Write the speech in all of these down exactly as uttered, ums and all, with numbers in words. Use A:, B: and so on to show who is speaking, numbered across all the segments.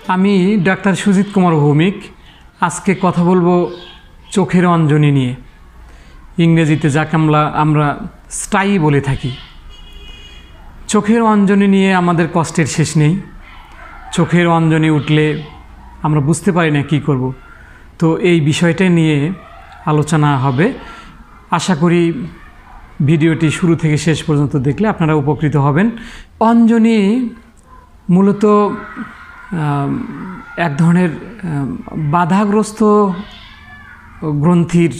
A: আমি ডাক্তার সুজিত কুমার ভৌমিক আজকে কথা বলবো চোখের অঞ্জনি নিয়ে। ইংরেজিতে যাকে আমরা আমরা স্টাই বলে থাকি। চোখের অঞ্জনি নিয়ে আমাদের কষ্টের শেষ নেই। চোখের অঞ্জনি উঠলে আমরা বুঝতে পারি না কী করব। তো এই বিষয়টা নিয়ে আলোচনা হবে। আশা করি ভিডিওটি শুরু থেকে শেষ পর্যন্ত দেখলে আপনারা উপকৃত হবেন। অঞ্জনি মূলত এক ধরনের বাধাগ্রস্ত গ্রন্থির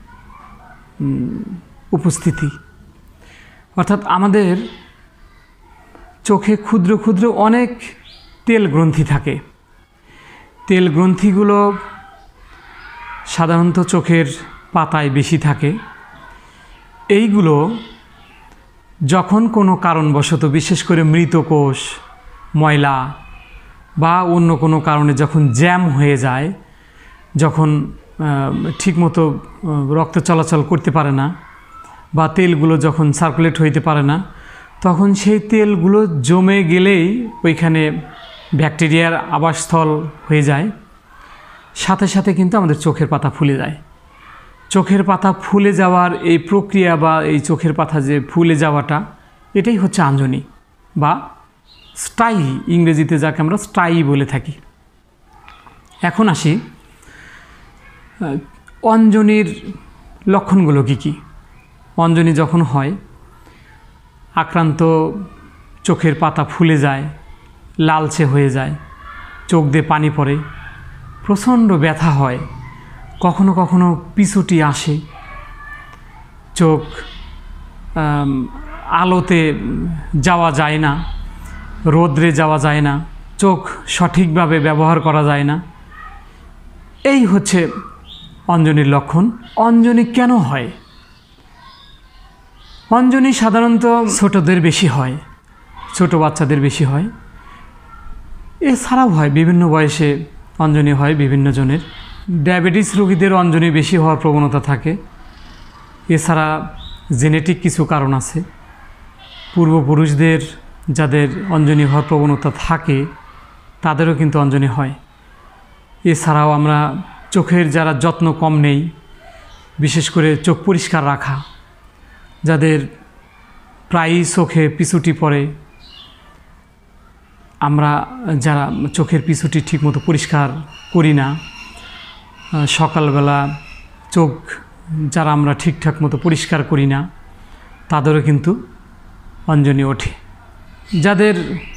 A: উপস্থিতি, অর্থাৎ আমাদের চোখে ক্ষুদ্র ক্ষুদ্র অনেক তেল গ্রন্থি থাকে। তেল গ্রন্থিগুলো সাধারণত চোখের পাতায় বেশি থাকে। এইগুলো যখন কোনো কারণবশত, বিশেষ করে মৃত কোষ, ময়লা বা অন্য কোনো কারণে যখন জ্যাম হয়ে যায়, যখন ঠিকমতো রক্ত চলাচল করতে পারে না বা তেলগুলো যখন সার্কুলেট হইতে পারে না, তখন সেই তেলগুলো জমে গেলেই ওইখানে ব্যাকটেরিয়ার আবাসস্থল হয়ে যায়। সাথে সাথে কিন্তু আমাদের চোখের পাতা ফুলে যায়। চোখের পাতা ফুলে যাওয়ার এই প্রক্রিয়া বা এই চোখের পাতা যে ফুলে যাওয়াটা, এটাই হচ্ছে আঞ্জনি বা স্টাই, ইংরেজিতে যাকে আমরা স্টাই বলে থাকি। এখন আসি অঞ্জনির লক্ষণগুলো কী কী। অঞ্জনি যখন হয়, আক্রান্ত চোখের পাতা ফুলে যায়, লালচে হয়ে যায়, চোখ দিয়ে পানি পড়ে, প্রচণ্ড ব্যথা হয়, কখনো কখনো পিছুটি আসে, চোখ আলোতে যাওয়া যায় না, রোদ্রে যাওয়া যায় না, চোখ সঠিকভাবে ব্যবহার করা যায় না। এই হচ্ছে অঞ্জনির লক্ষণ। অঞ্জনি কেন হয়? অঞ্জনি সাধারণত ছোটদের বেশি হয়, ছোট বাচ্চাদের বেশি হয়। এছাড়াও হয় বিভিন্ন বয়সে অঞ্জনি হয় বিভিন্ন জনের। ডায়াবেটিস রোগীদের অঞ্জনি বেশি হওয়ার প্রবণতা থাকে। এছাড়া জেনেটিক কিছু কারণ আছে। পূর্বপুরুষদের যাদের অঞ্জনি হওয়ার প্রবণতা থাকে, তাদেরও কিন্তু অঞ্জনি হয়। এছাড়াও আমরা চোখের যারা যত্ন কম নেই, বিশেষ করে চোখ পরিষ্কার রাখা, যাদের প্রায়ই চোখে পিছুটি পড়ে, আমরা যারা চোখের পিছুটি ঠিকমতো পরিষ্কার করি না, সকালবেলা চোখ যারা আমরা ঠিকঠাক মতো পরিষ্কার করি না, তাদেরও কিন্তু অঞ্জনি ওঠে। যাদের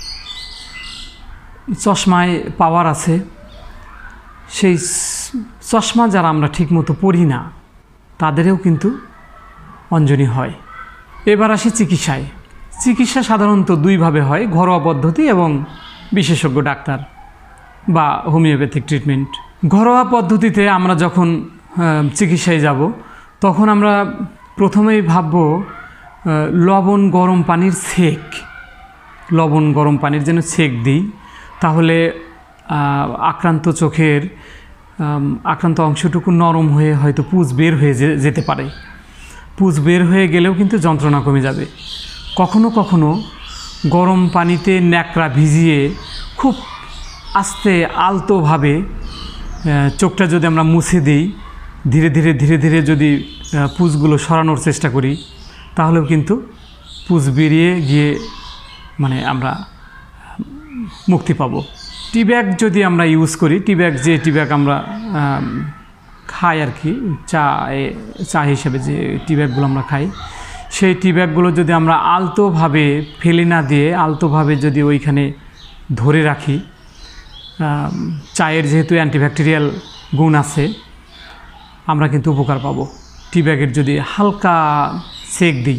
A: চশমায় পাওয়ার আছে, সেই চশমা যারা আমরা ঠিকমতো পরি না, তাদেরও কিন্তু অঞ্জনি হয়। এবার আসি চিকিৎসায়। চিকিৎসা সাধারণত দুইভাবে হয়, ঘরোয়া পদ্ধতি এবং বিশেষজ্ঞ ডাক্তার বা হোমিওপ্যাথিক ট্রিটমেন্ট। ঘরোয়া পদ্ধতিতে আমরা যখন চিকিৎসায় যাব, তখন আমরা প্রথমেই ভাবব লবণ গরম পানির সেক, লবণ গরম পানির যেন সেক দিই, তাহলে আক্রান্ত চোখের আক্রান্ত অংশটুকু নরম হয়ে হয়তো পুঁজ বের হয়ে যেতে পারে। পুঁজ বের হয়ে গেলেও কিন্তু যন্ত্রণা কমে যাবে। কখনো কখনো গরম পানিতে ন্যাকড়া ভিজিয়ে খুব আস্তে আলতোভাবে চোখটা যদি আমরা মুছে দিই, ধীরে ধীরে ধীরে ধীরে যদি পুঁজগুলো সরানোর চেষ্টা করি, তাহলেও কিন্তু পুঁজ বেরিয়ে গিয়ে মানে আমরা মুক্তি পাবো। টি ব্যাগ যদি আমরা ইউজ করি, টি ব্যাগ যে টি ব্যাগ আমরা খাই আর কি, চা চা হিসেবে যে টি ব্যাগগুলো আমরা খাই, সেই টি ব্যাগগুলো যদি আমরা আলতোভাবে ফেলে না দিয়ে আলতোভাবে যদি ওইখানে ধরে রাখি, চায়ের যেহেতু অ্যান্টিব্যাকটেরিয়াল গুণ আছে, আমরা কিন্তু উপকার পাবো। টি ব্যাগের যদি হালকা সেক দিই।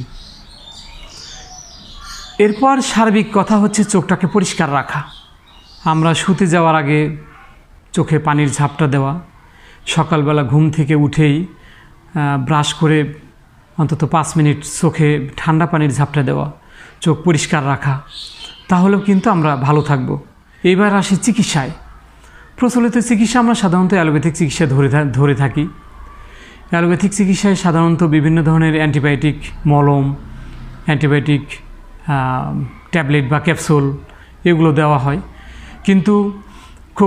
A: এরপর সার্বিক কথা হচ্ছে চোখটাকে পরিষ্কার রাখা। আমরা শুতে যাওয়ার আগে চোখে পানির ঝাপটা দেওয়া, সকালবেলা ঘুম থেকে উঠেই ব্রাশ করে অন্তত পাঁচ মিনিট চোখে ঠান্ডা পানির ঝাপটা দেওয়া, চোখ পরিষ্কার রাখা, তাহলেও কিন্তু আমরা ভালো থাকব। এবার আসি চিকিৎসায়। প্রচলিত চিকিৎসা আমরা সাধারণত অ্যালোপ্যাথিক চিকিৎসা ধরে ধরে থাকি। অ্যালোপ্যাথিক চিকিৎসায় সাধারণত বিভিন্ন ধরনের অ্যান্টিবায়োটিক মলম, অ্যান্টিবায়োটিক ট্যাবলেট বা ক্যাপসুল এগুলো দেওয়া হয়। কিন্তু খুব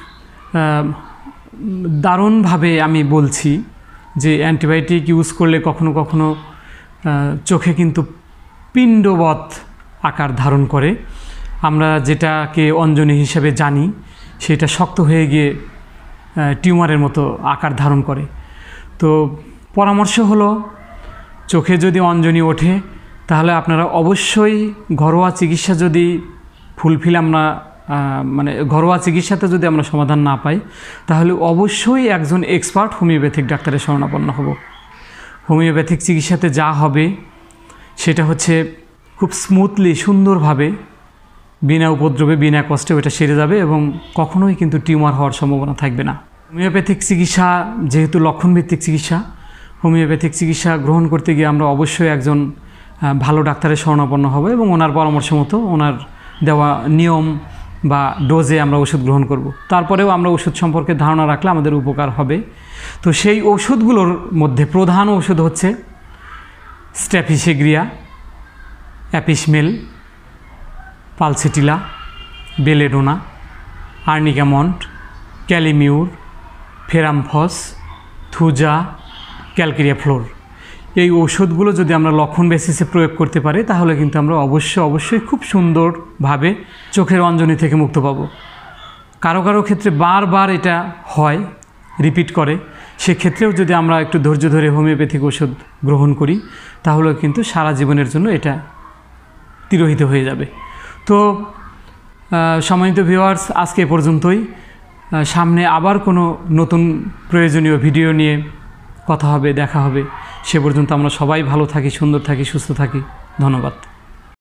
A: দারুণভাবে আমি বলছি যে অ্যান্টিবায়োটিক ইউজ করলে কখনো কখনো চোখে কিন্তু পিণ্ডবৎ আকার ধারণ করে। আমরা যেটাকে অঞ্জনি হিসেবে জানি সেটা শক্ত হয়ে গিয়ে টিউমারের মতো আকার ধারণ করে। তো পরামর্শ হলো, চোখে যদি অঞ্জনি ওঠে তাহলে আপনারা অবশ্যই ঘরোয়া চিকিৎসা যদি ফুলফিল আমরা মানে ঘরোয়া চিকিৎসাতে যদি আমরা সমাধান না পাই তাহলে অবশ্যই একজন এক্সপার্ট হোমিওপ্যাথিক ডাক্তারের শরণাপন্ন হব। হোমিওপ্যাথিক চিকিৎসাতে যা হবে সেটা হচ্ছে খুব স্মুথলি সুন্দরভাবে বিনা উপদ্রবে বিনা কষ্টে ওটা সেরে যাবে এবং কখনোই কিন্তু টিউমার হওয়ার সম্ভাবনা থাকবে না। হোমিওপ্যাথিক চিকিৎসা যেহেতু লক্ষণভিত্তিক চিকিৎসা, হোমিওপ্যাথিক চিকিৎসা গ্রহণ করতে গিয়ে আমরা অবশ্যই একজন ভালো ডাক্তারের শরণাপন্ন হব এবং ওনার পরামর্শ মতো ওনার দেওয়া নিয়ম বা ডোজে আমরা ওষুধ গ্রহণ করব। তারপরেও আমরা ওষুধ সম্পর্কে ধারণা রাখলে আমাদের উপকার হবে। তো সেই ওষুধগুলোর মধ্যে প্রধান ওষুধ হচ্ছে staphysagria, apis mel, pulsatilla, belladonna, arnica mont, kali mur, ferrum phos, thuja, calcarea fluor. এই ওষুধগুলো যদি আমরা লক্ষণ বেসিসে প্রয়োগ করতে পারি তাহলে কিন্তু আমরা অবশ্যই অবশ্যই খুব সুন্দরভাবে চোখের অঞ্জনি থেকে মুক্ত পাব। কারো কারো ক্ষেত্রে বারবার এটা হয়, রিপিট করে, সেক্ষেত্রেও যদি আমরা একটু ধৈর্য ধরে হোমিওপ্যাথিক ওষুধ গ্রহণ করি তাহলে কিন্তু সারা জীবনের জন্য এটা তিরোহিত হয়ে যাবে। তো সম্মানিত ভিউয়ার্স, আজকে এ পর্যন্তই। সামনে আবার কোনো নতুন প্রয়োজনীয় ভিডিও নিয়ে কথা হবে, দেখা হবে। সে পর্যন্ত আমরা সবাই ভালো থাকি, সুন্দর থাকি, সুস্থ থাকি। ধন্যবাদ।